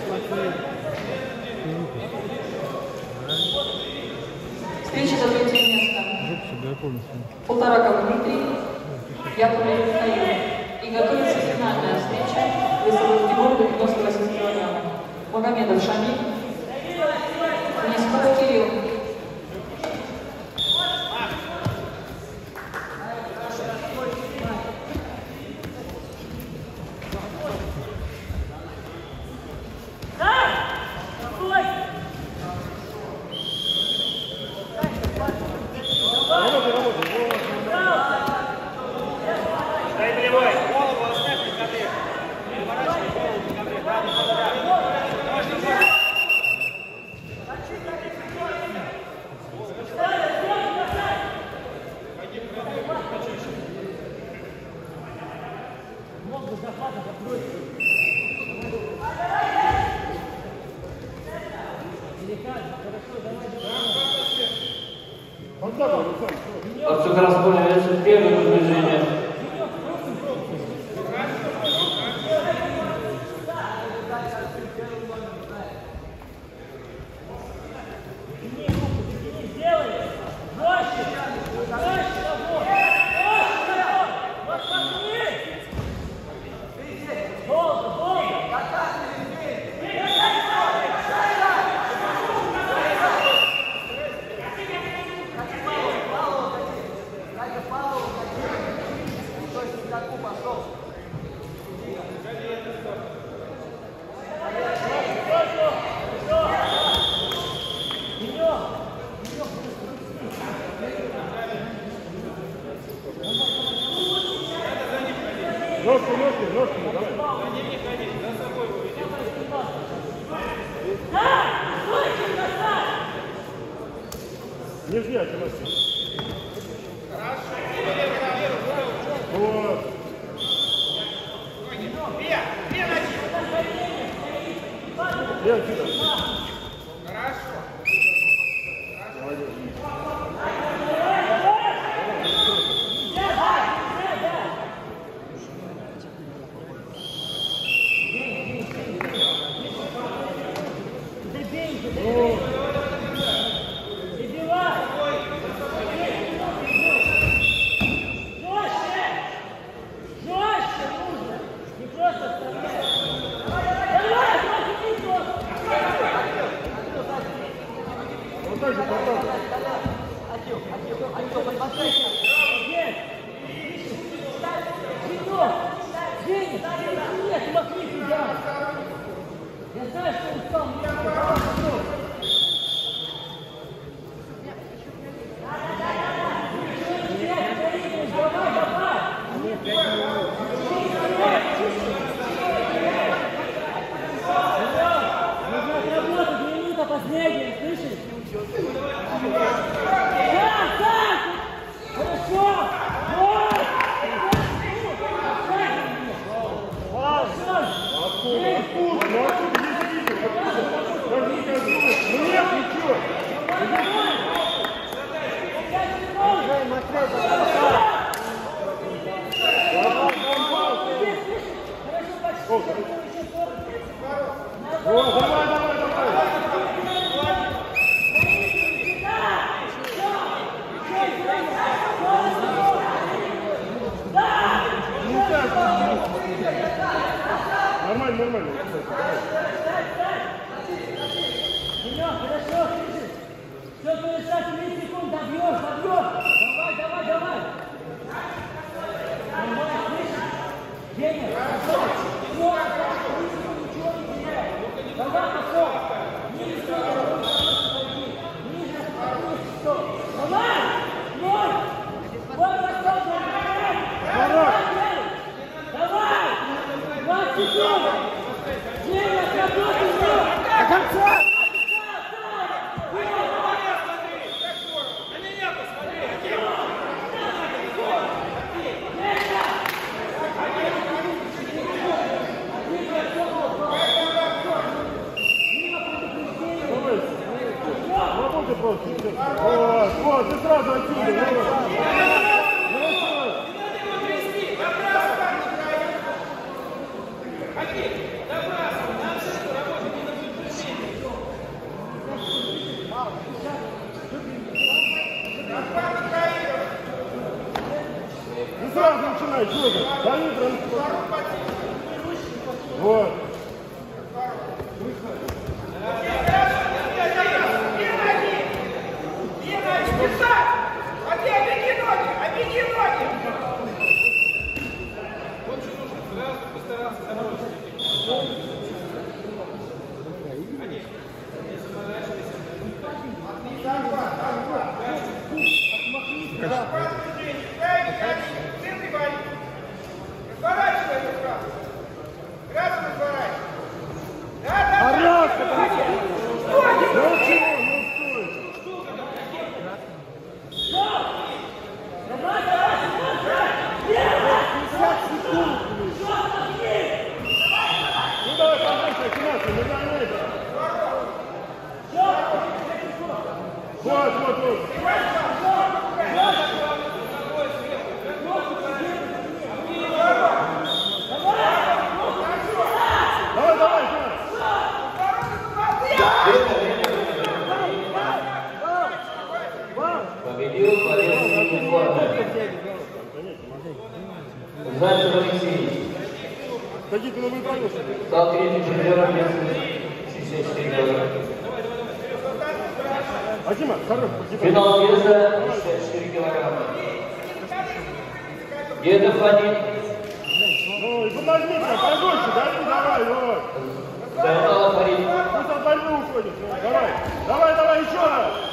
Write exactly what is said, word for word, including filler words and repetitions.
Встреча за третье место. Полтораков Дмитрий, Яковлев Михаил. И готовится финальная встреча весовой категории до девяносто восемь килограммов. Магомедов Шамиль, Несков Кирилл. Отсюда распоряжается первое движение. Жестко, жестко, жестко, давай. Не жди, Атимасий. Вот. Я отсюда. Хорошо. Молодец. Последний, слышишь? Да, да! Хорошо! Вот! Откуда? Откуда? Ну откуда? Не видишь? Откуда? Даже не кажется. Ну нет, ничего. О, давай, давай, давай. Нормально, нормально. Семён, хорошо, слышишь? Все, перестать, тридцать секунд, добьешь, добьешь. Давай, давай, давай. Давай, слышишь? Женя, хорошо. Все, ничего не теряй. Давай, пошел. Ниже, ниже, все. Давай, ноль. Вот, пошел, давай. Давай. двадцать секунд! Женя, работай его! До конца! Работай просто. Вот, вот, ты сразу отсюда. Не сразу начинай, Джозеф. Дави транспорт. Вот. Вот, вот, вот. Давай, давай, Победил Борис Формы. Зайцев Алексей. Какие-то новые правила? Стал третьим чемпионом шестьдесят четыре килограмма. Акима, хорош. Финал веса шестьдесят четыре килограмма. Дедов Вадим. Ну и подожди, подольше, давай, давай, вот. Зайнал Фарид. Пусть от борьбы уходит. Давай, давай, давай, еще раз.